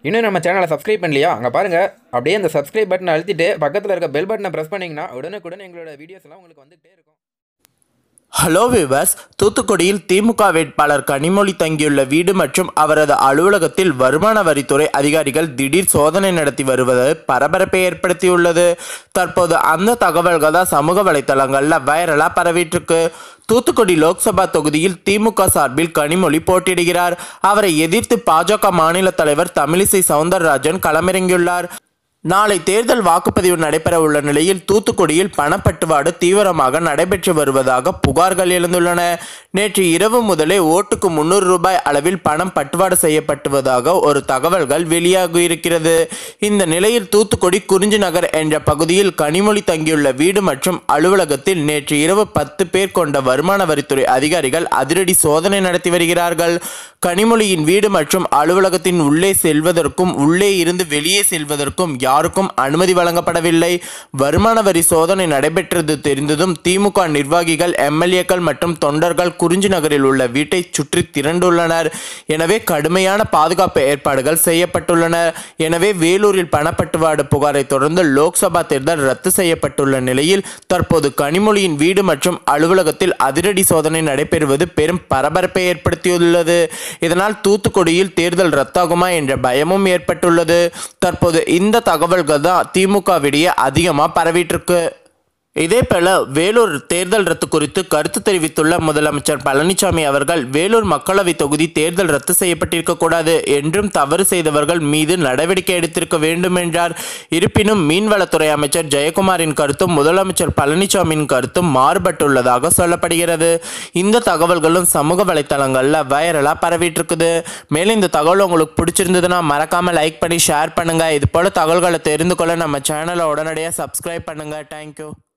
இன்னும் நம்ம சேனலை சப்ஸ்கிரைப் பண்ணலையா? அங்கே பாருங்கள், அப்படியே அந்த சப்ஸ்கிரைப் பட்டனை அழுத்திட்டு பக்கத்தில் இருக்க பெல் பட்டனை ப்ரெஸ் பண்ணிங்கன்னா உடனுக்குடன் எங்களோட வீடியோஸ் எல்லாம் உங்களுக்கு வந்துகிட்டே இருக்கும். ஹலோ வியூவர்ஸ், தூத்துக்குடியில் திமுக வேட்பாளர் கனிமொழி தங்கியுள்ள வீடு மற்றும் அவரது அலுவலகத்தில் வருமான வரித்துறை அதிகாரிகள் திடீர் சோதனை நடத்தி வருவது பரபரப்பை ஏற்படுத்தியுள்ளது. தற்போது அந்த தகவல்கள் தான் சமூக வலைத்தளங்களில் வைரலாக பரவிட்டிருக்கு. தூத்துக்குடி லோக்சபா தொகுதியில் திமுக சார்பில் கனிமொழி போட்டியிடுகிறார். அவரை எதிர்த்து பாஜக மாநில தலைவர் தமிழிசை சவுந்தரராஜன் களமிறங்கியுள்ளார். நாளை தேர்தல் வாக்குப்பதிவு நடைபெற உள்ள நிலையில் தூத்துக்குடியில் பணப்பட்டுவாடு தீவிரமாக நடைபெற்று வருவதாக புகார்கள் எழுந்துள்ளன. நேற்று இரவு முதலே ஓட்டுக்கு 300 ரூபாய் அளவில் பணம் பட்டுவாடு செய்யப்பட்டுவதாக ஒரு தகவல்கள் வெளியாகியிருக்கிறது. இந்த நிலையில் தூத்துக்குடி குறிஞ்சி நகர் என்ற பகுதியில் கனிமொழி தங்கியுள்ள வீடு மற்றும் அலுவலகத்தில் நேற்று இரவு 10 பேர் கொண்ட வருமான வரித்துறை அதிகாரிகள் அதிரடி சோதனை நடத்தி வருகிறார்கள். கனிமொழியின் வீடு மற்றும் அலுவலகத்தின் உள்ளே செல்வதற்கும் உள்ளே இருந்து வெளியே செல்வதற்கும் யாருக்கும் அனுமதி வழங்கப்படவில்லை. வருமான வரி சோதனை நடைபெற்றது தெரிந்ததும் திமுக நிர்வாகிகள், எம்எல்ஏக்கள் மற்றும் தொண்டர்கள் குறிஞ்சி நகரில் உள்ள வீட்டை சுற்றி திரண்டுள்ளனர். எனவே கடுமையான பாதுகாப்பு ஏற்பாடுகள் செய்யப்பட்டுள்ளன. எனவே வேலூரில் பணப்பட்டுவாடு புகாரை தொடர்ந்து லோக்சபா தேர்தல் ரத்து செய்யப்பட்டுள்ள நிலையில் தற்போது கனிமொழியின் வீடு மற்றும் அலுவலகத்தில் அதிரடி சோதனை நடைபெறுவது பெரும் பரபரப்பை ஏற்படுத்தியுள்ளது. இதனால் தூத்துக்குடியில் தேர்தல் ரத்தாகுமா என்ற பயமும் ஏற்பட்டுள்ளது. தற்போது இந்த தகவல்கள் தான் திமுகவிடையே அதிகமாக பரவிட்டு இருக்கு. இதேபோல வேலூர் தேர்தல் ரத்து குறித்து கருத்து தெரிவித்துள்ள முதலமைச்சர் பழனிசாமி அவர்கள், வேலூர் மக்களவை தொகுதி தேர்தல் ரத்து செய்யப்பட்டிருக்கக்கூடாது என்றும் தவறு செய்தவர்கள் மீது நடவடிக்கை எடுத்திருக்க வேண்டும் என்றார். இருப்பினும் மீன்வளத்துறை அமைச்சர் ஜெயக்குமாரின் கருத்தும் முதலமைச்சர் பழனிசாமியின் கருத்தும் மாறுபட்டுள்ளதாக சொல்லப்படுகிறது. இந்த தகவல்களும் சமூக வலைத்தளங்களில் வைரலாக பரவிட்டு இருக்குது. மேலும் இந்த தகவல் உங்களுக்கு பிடிச்சிருந்ததுன்னா மறக்காமல் லைக் பண்ணி ஷேர் பண்ணுங்க. இது போல தகவல்களை தெரிந்து கொள்ள நம்ம சேனலை உடனடியாக சப்ஸ்கிரைப் பண்ணுங்க. தேங்க்யூ.